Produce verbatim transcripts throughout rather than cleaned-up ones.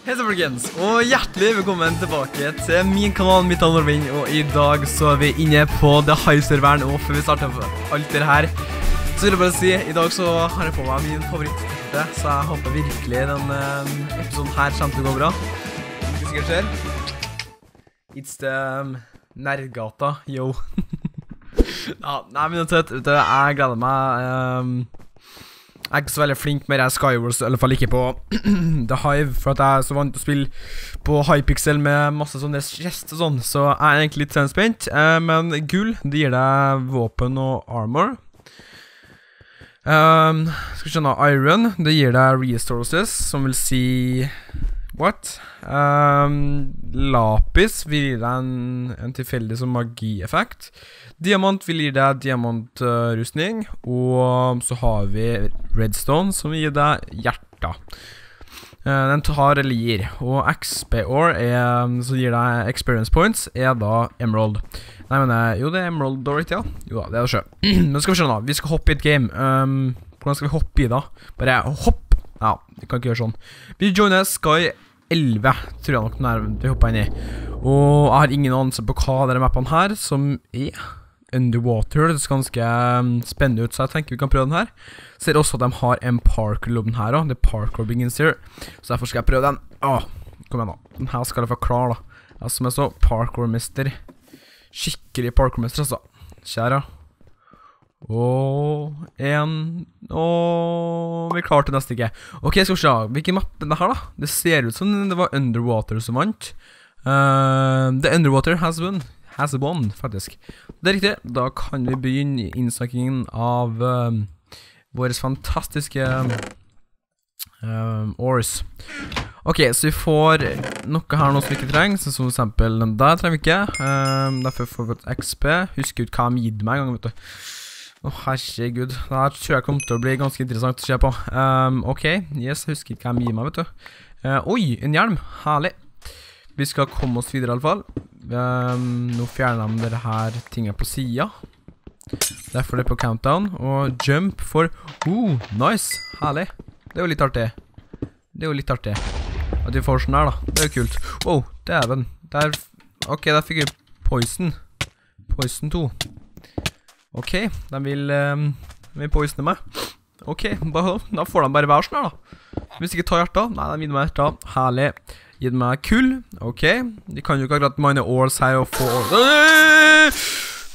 Hei så folkens, og hjertelig velkommen tilbake til min kanal, mitt navn er Norvin, og i dag så er vi inne på The Hive-serveren, og før vi starter alt det her, så vil jeg bare si, i dag så har jeg på meg min favoritt-t-skjorte, så jeg håper virkelig den uh, episoden her kommer til å gå bra. Som ikke sikkert skjer. It's the um, nerdgata, yo. Ja, nei, men uansett, vet du, jeg gleder meg. Um, Jeg er ikke så veldig flink med Skywars, i alle fall ikke på The Hive, for at jeg er så vant til å spille på Hypixel med masse sånne gest og sånn, så jeg er egentlig litt spent. Uh, men gull, det gir deg våpen og armor. Um, skal vi skjønne, iron, det gir deg resources, som vil si... What? Um, lapis vil gi deg en, en tilfeldig som magi-effekt. Diamant vil gi deg diamantrustning, og så har vi redstone som gir deg hjerta. Uh, den tar eller gir, og X P ore er, som gir deg experience points, er da emerald. Nei, men jo, det er emerald Dorrit, ja. Jo da, det er det sjø. Nå skal vi skjønne da, vi skal hoppe i et game. Um, hvordan skal vi hoppe i da? Bare hopp! Ja, vi kan ikke gjøre sånn. Vi joiner Sky elleve, tror jeg nok den er vi hopper inn i. Og jeg har ingen anelse på hva denne mappen her, som er underwater. Det ser ganske spennende ut, så jeg tenker vi kan prøve den her. Ser også at de har en parkour-loben her også. Det er parkour begins here. Så derfor skal jeg prøve den. Åh, kom igjen da. Den her skal jeg få klar da. Jeg som er så parkour-mester. Skikkelig parkour-mester, altså. Kjære. Og en og vi klarte neste ikke. Ok, skal vi se, hvilken mapp er det her da? Det ser ut som det var Underwater som vant. uh, The Underwater has won Has won, faktisk. Det er riktig, da kan vi begynne innsnakkingen av uh, våre fantastiske uh, ores. Ok, så vi får noe her nå som vi ikke trenger, som for eksempel den der trenger vi ikke. uh, Derfor får vi et X P. Husk ut hva de gitt meg en gang, vet du. Åh, oh, herregud. Det her tror jeg kommer til å bli ganske interessant å se på. Um, ok, yes, jeg husker ikke hva jeg gir meg, vet du. Uh, oi, en hjelm. Herlig. Vi skal komme oss videre i alle fall. Um, nå fjerner de dette her tingene på siden. Derfor det er på countdown. Og jump for... Oh, nice. Herlig. Det er jo litt artig. Det er jo litt artig. At vi får sånn her da. Det er jo kult. Wow, dæven. Der... Ok, der fikk vi poison. Poison to. Ok, de vil, um, de vil poisne meg. Ok, bare, da får de bare være sånn her da. Hvis ikke tar hjertet, nei, de gir meg hjertet. Herlig. Gir meg kull. Ok, de kan jo ikke akkurat mine ores her og få ores.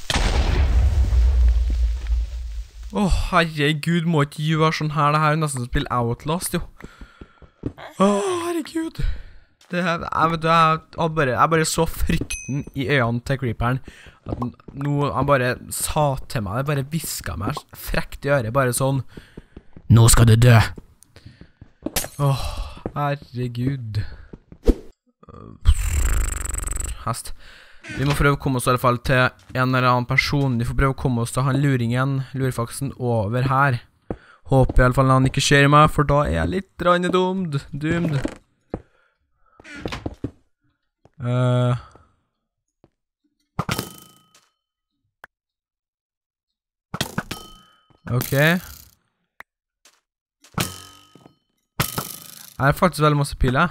Åh, oh, herregud, må ikke gjøre sånn her. Det her er nesten som å spille Outlast, jo. Åh, oh, herregud. Det her, jeg vet du, jeg, jeg, bare, jeg bare så frykten i øynene til creeperen. At nå, han bare sa til meg, det bare visket meg frekt i øret, bare sånn, nå skal du dø. Åh, herregud. Hest. Vi må prøve å komme oss i alle fall til en eller annen person. Vi får prøve å komme oss til han luringen, lurfaksen, over her. Håper i alle fall han ikke skjer i meg, for da er jeg litt rann dumd. Dumd. Uh. Ok. Jeg har faktisk veldig masse piler.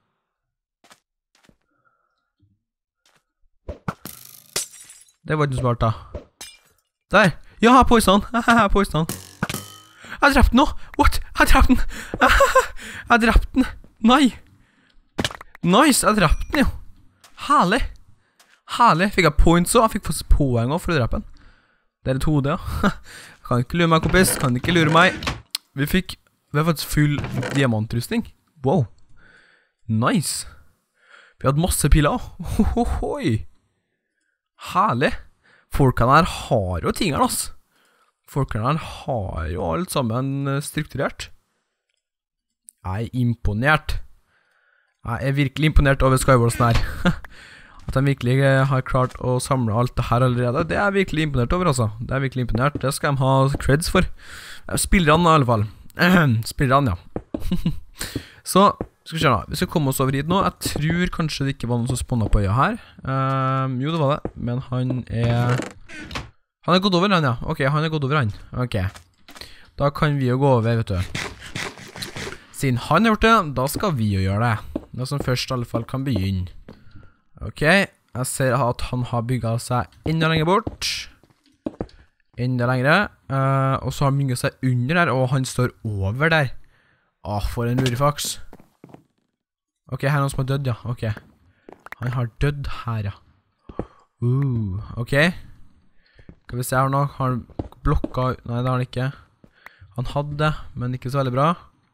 Det var ikke smart da. Der. Ja, jeg har poison. Jeg har poison. Jeg har drept den nå. What? Jeg har drept den. Jeg har drept den. Nei. Nice, jeg har drept den jo. Herlig. Herlig. Fikk jeg points også. Jeg fikk faktisk poeng også for å drepe den. Det er et hode, ja. Kan ikke lure meg, kompis. Kan ikke lure meg. Vi fikk, vi har faktisk full diamantrustning. Wow. Nice. Vi hadde masse piler. Hohohoi. Herlig. Folkene her har jo tingene, ass. Folkene her har jo alt sammen strukturert. Jeg er imponert. Jeg er virkelig imponert over Skywarsen her. At de virkelig har klart å samle alt det her allerede. Det er jeg virkelig imponert over, altså. Det er virkelig imponert. Det skal de ha creds for. Spillerne i alle fall. Spillerne, ja. Så, skal vi se da. Vi skal komme oss over hit nå. Jeg tror kanskje det ikke var noen som spånnet på øya her. Um, jo, det var det. Men han er... Han er gått over han, ja. Ok, han er gått over han. Ok. Da kan vi jo gå over, vet du. Siden han har gjort det, da skal vi jo gjøre det. Noe som først i alle fall kan begynne. Ok, jeg ser at han har bygget seg enda lenger bort. Enda lengre. Uh, og så har han bygget seg under der, og han står over der. Åh, ah, for en lurefaks. Ok, her er noen som har dødd, ja. Ok. Han har dødd her, ja. Uh, ok. Skal vi se her nå. Har han blokket... Nei, det har han ikke. Han hadde det, men ikke så veldig bra.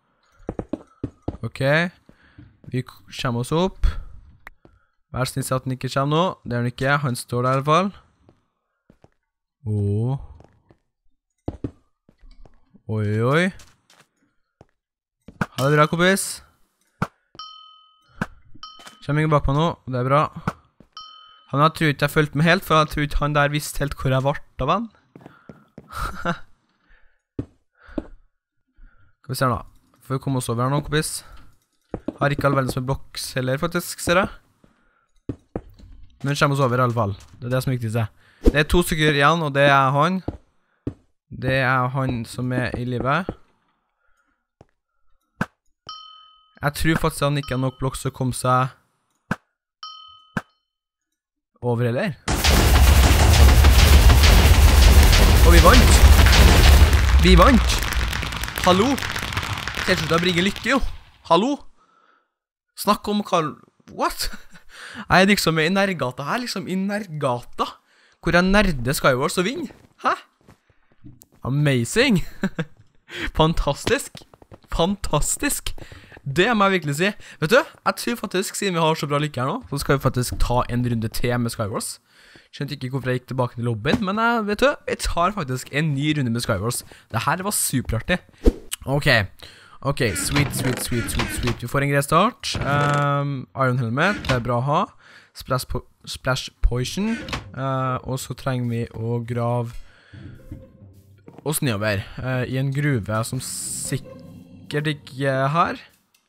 Ok. Vi kommer oss opp. Vær snill at han ikke kommer nå. Det er han ikke. Han står der i hvert fall. Åh. Oi, oi. Ha det bra, kompis. Kommer ingen bak meg nå. Det er bra. Han har tror ikke jeg følte meg helt, for jeg tror ikke han der visste helt hvor jeg var av han. Skal vi se nå. Får vi komme oss over her nå, kompis. Har ikke all verdens med blokks heller, faktisk, ser jeg. Men kommer oss over i alle fall. Det er det som er viktigste. Det er to stykker igjen, og det er han. Det er han som er i livet. Jeg tror faktisk han ikke har nok blokks til å komme seg over heller. Og vi vant. Vi vant. Hallo. T-skjorta bringer lykke, jo. Hallo. Snakk om hva... What? Jeg er liksom i nærgata her, liksom i nærgata. Hvor jeg nerder Skywars og vinner. Hæ? Amazing. Fantastisk. Fantastisk. Det må jeg virkelig si. Vet du, jeg tror faktisk, siden vi har så bra lykke her nå, så skal vi faktisk ta en runde til med Skywars. Skjønte ikke hvorfor jeg gikk tilbake til lobbyen, men jeg, vet du, jeg tar faktisk en ny runde med Skywars. Dette var superartig. Ok, ok, sweet, sweet, sweet, sweet, sweet. Vi får en grei start. Um, Iron Helmet, det er bra å ha. Splash, po splash Poison. Uh, og så trenger vi å grave oss nedover uh, i en gruve som sikkert ikke er her.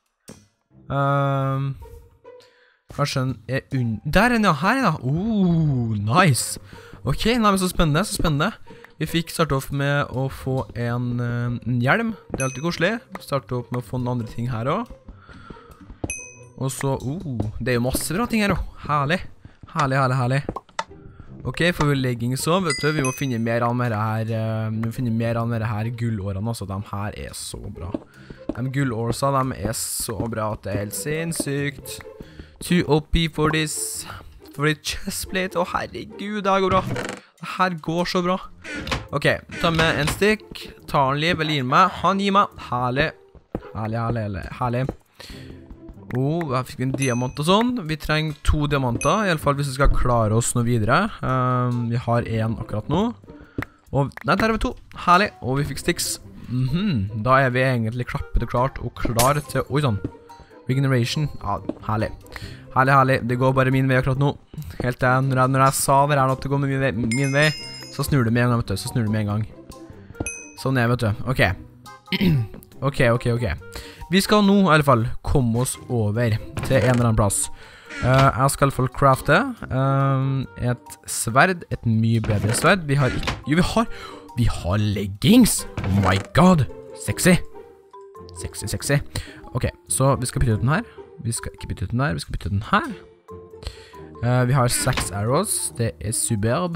Um, kanskje den er unn... Der er den, ja, her er den. Oh, nice. Ok, nei, men så spennende, så spennende. Vi fikk starte opp med å få en, uh, en hjelm. Det er alltid koselig. Starte opp med å få noen andre ting her også. Og så, oh, det er jo masse bra ting her også. Herlig. Herlig, herlig, herlig. Ok, får vi leggings også, vet du. Vi må finne mer av med det her, uh, vi må finne mer av med det her gullårene også. De her er så bra. De gullårsa, de er så bra at det er helt sinnssykt. Too O P for this. For det chestplate. Å, herregud, det her går bra. Det her går så bra. Ok, ta med en stikk. Ta han liv, eller gir meg. Han gir meg. Herlig. Herlig, herlig, herlig. Oh, jeg fikk en diamant og sånn. Vi trenger to diamanter, i alle fall hvis vi skal klare oss noe videre. Um, vi har en akkurat nå. Og, nei, der har vi to. Herlig. Og vi fikk sticks. Mhm, da er vi egentlig klappet og klart og klar til, oi sånn, regeneration, ja, herlig, herlig, herlig, det går bare min vei akkurat nå, helt til når jeg, når jeg sa det her at det går min vei, min vei, så snur det med en gang, vet du, så snur det med en gang, sånn er, vet du, ok, ok, ok, ok, vi skal nå i alle fall komme oss over til en eller annen plass, uh, jeg skal i alle fall crafte um, et sverd, et mye bedre sverd, vi har ikke, jo vi har, Vi har leggings! Oh my god! Sexy! Sexy, sexy. Ok, så vi skal bytte ut den her. Vi skal ikke bytte ut den her, vi skal bytte ut den her. Uh, vi har seks arrows. Det er superb.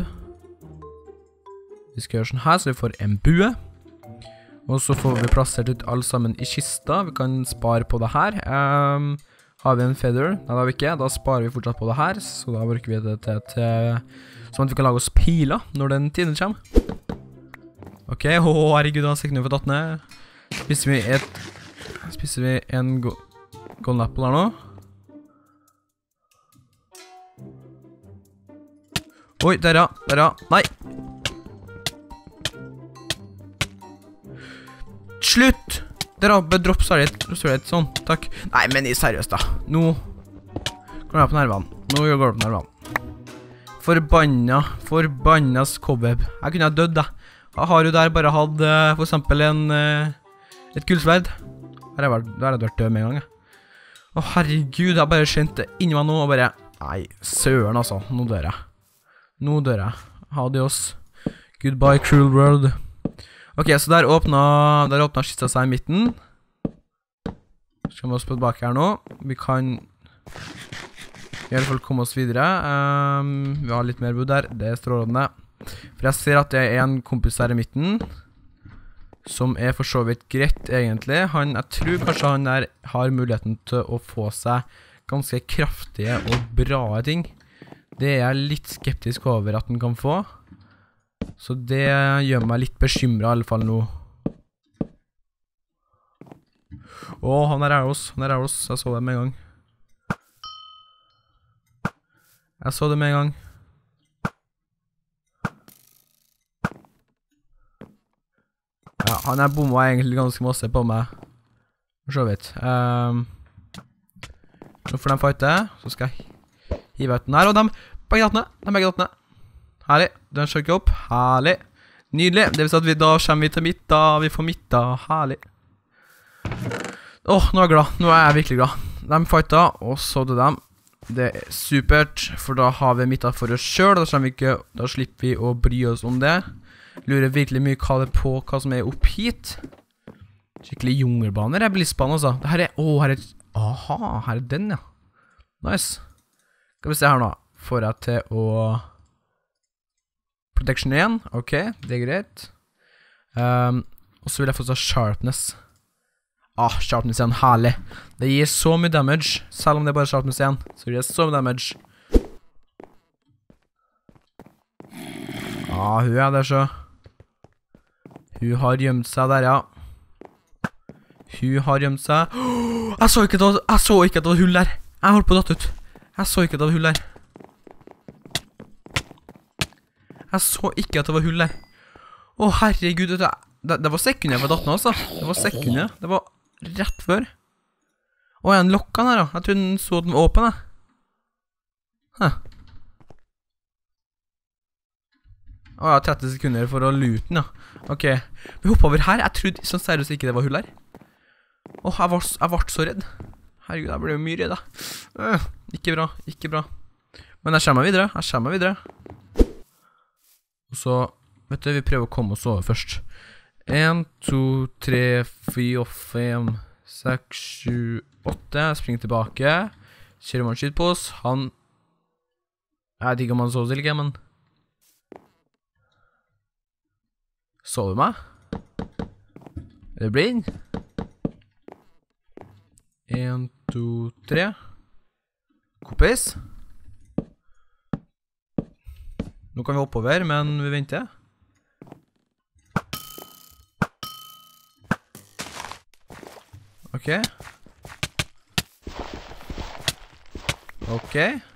Vi skal gjøre sånn her, så vi får en bue. Og så får vi plassert ut alle sammen i kista. Vi kan spare på det her. Um, har vi en feather? Nei, det har vi ikke. Da sparer vi fortsatt på det her. Så da bruker vi det til, til sånn at vi kan lage oss piler når den tiden kommer. Ok, åh, oh, herregud, han sikker nå for dattene. Spiser vi et... Spiser vi en go golden apple her nå? Oi, der ja, der ja. Nei! Slutt! Der ja, bedropp særlig, sånn, takk. Nei, men i seriøst da. Nå går det på nervene. Nå går det på nervene. Forbanna, forbanna cobweb. Jeg kunne ha dødd da. Jeg har jo der bare hatt uh, for eksempel en, uh, et gullsverd. Der har jeg vært død med en gang. Ja. Å herregud, jeg bare skjønte inni meg nå og bare, nei, søren altså, nå dør jeg. Nå dør jeg. Adios. Goodbye, cruel world. Ok, så der åpnet, der åpnet kista seg i midten. Skal vi oss på tilbake her nå. Vi kan i alle fall komme oss videre. Um, vi har litt mer wood der. Det er strålende. For jeg ser at det er en kompis her i midten, som er for så vidt greit egentlig. Han, jeg tror kanskje han der har muligheten til å få seg ganske kraftige og bra ting. Det er jeg litt skeptisk over at han kan få. Så det gjør meg litt bekymret i alle fall nå. Åh, han er her hos, han er her hos. Jeg så det med en gang. Jeg så det med en gang. Ja, han er bommet egentlig ganske masse på meg. For så vidt. Um, så får de fighte, så skal jeg hive ut den her, og de begge dattene, de begge dattene. Herlig, den skjøkker opp, herlig. Nydelig, det vil si at vi da kommer vi til midta, vi får midta, herlig. Åh, nå er jeg glad, nå er jeg virkelig glad. De fightet, og så det dem. Det er supert, for da har vi midta for oss selv, da, vi ikke, da slipper vi å bry oss om det. Lurer virkelig mye hva det er på, hva som er opp hit. Skikkelig jungelbaner, er bilistbaner altså. Det her er, åh, her er, aha, her er den ja. Nice. Skal vi se her nå, får jeg til å... Protection igjen, ok, det er greit. Um, og så vil jeg få så sharpness. Ah, sharpness igjen, herlig. Det gir så mye damage, selv om det er bare sharpness igjen. Så gir det så mye damage. Ah, hun er der så. Hun har gjemt seg der, ja. Hun har gjemt seg. Oh, jeg så ikke at det var, jeg så ikke at det var hull der. Jeg holdt på å datt ut. Jeg så ikke at det var hull der. Jeg så ikke at det var hull der. Å, herregud, det, det, det var sekunder jeg var datt nå, altså. Det var sekunder, det var rett før. Å, jeg er en lokkan her, da. Jeg tror den så den åpen, da. Hæ. Å, jeg har tretti sekunder for å lute den, ja. Ok, vi hoppet over her. Jeg trodde sånn seriøst ikke det var hull der. Å, jeg var, jeg ble så redd. Herregud, jeg ble jo mye redd, da. Øh, ikke bra, ikke bra. Men jeg kommer meg videre, jeg kommer meg videre. Og så, vet du, vi prøver å komme oss over først. en, to, tre, fire, fem, seks, sju, åtte. Spring tilbake. Kjører man skyt på oss. Han... Jeg vet ikke om han så oss eller ikke, men... Så du meg? Er du blind? en, to, tre. Kompis. Nå kan vi hoppe over, men vi venter. Ok. Ok.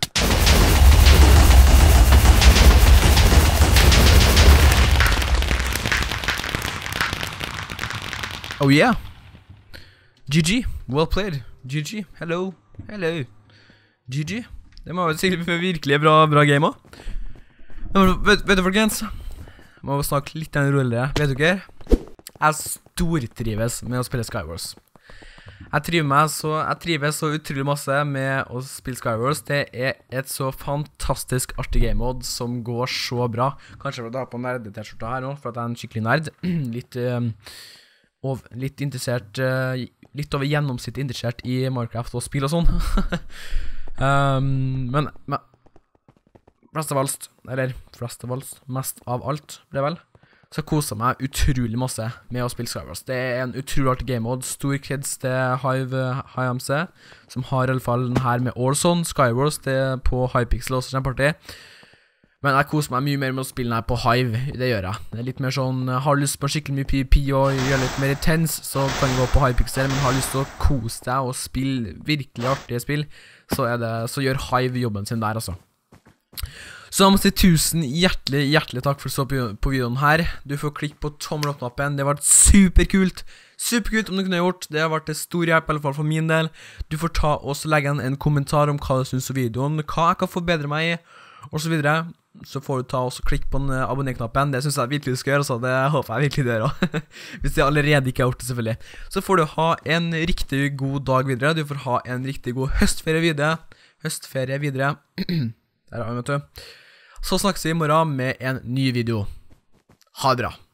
Oh yeah. G G. Well played. G G. Hello. Hello. G G. Det må være sikkert virkelig bra, bra game også. Vet, vet du folkens, jeg må snakke litt roligere, vet du ikke? Jeg stortrives med å spille Skywars. Jeg trives, meg så, jeg trives så utrolig masse med å spille Skywars. Det er et så fantastisk artig game mode som går så bra. Kanskje for å ha på nerd-t-skjorta her nå, for at jeg er en skikkelig nerd. Litt, uh, ov, litt interessert, uh, litt over gjennomsnitt interessert i Minecraft og spill og sånn. um, men... men flest av alt, eller flest av alt, mest av alt, ble vel, så jeg koset meg utrolig masse med å spille Skywars. Det er en utrolig artig game mode, stor kids til Hive, Hi-M C, som har i alle fall den her med Warzone, Skywars, det er på Hypixel også kjempeartig. Men jeg koser meg mye mer med å spille den her på Hive, det gjør jeg. Det er litt mer sånn, har lyst på skikkelig mye PvP og gjøre litt mer intense, så kan jeg gå på Hypixel, men har lyst til å kose deg og spille virkelig artige spill, så, er det, så gjør Hive jobben sin der, altså. Så jeg må si tusen hjertelig, hjertelig takk for å stå på videoen her. Du får klikk på tommel opp-knappen. Det har vært superkult. Superkult om du kunne gjort. Det har vært en stor hjelp, i alle fall for min del. Du får ta og legge en, en kommentar om hva du synes om videoen, hva jeg kan forbedre meg i, og så videre. Så får du ta og klikk på den abonner-knappen. Det synes jeg virkelig du skal gjøre, så det håper jeg virkelig du gjør også. Hvis jeg allerede ikke har gjort det, selvfølgelig. Så får du ha en riktig god dag videre. Du får ha en riktig god høstferie videre. Høstferie videre. Der har vi, vet du. Så snakkes vi i morgen med en ny video. Ha det bra.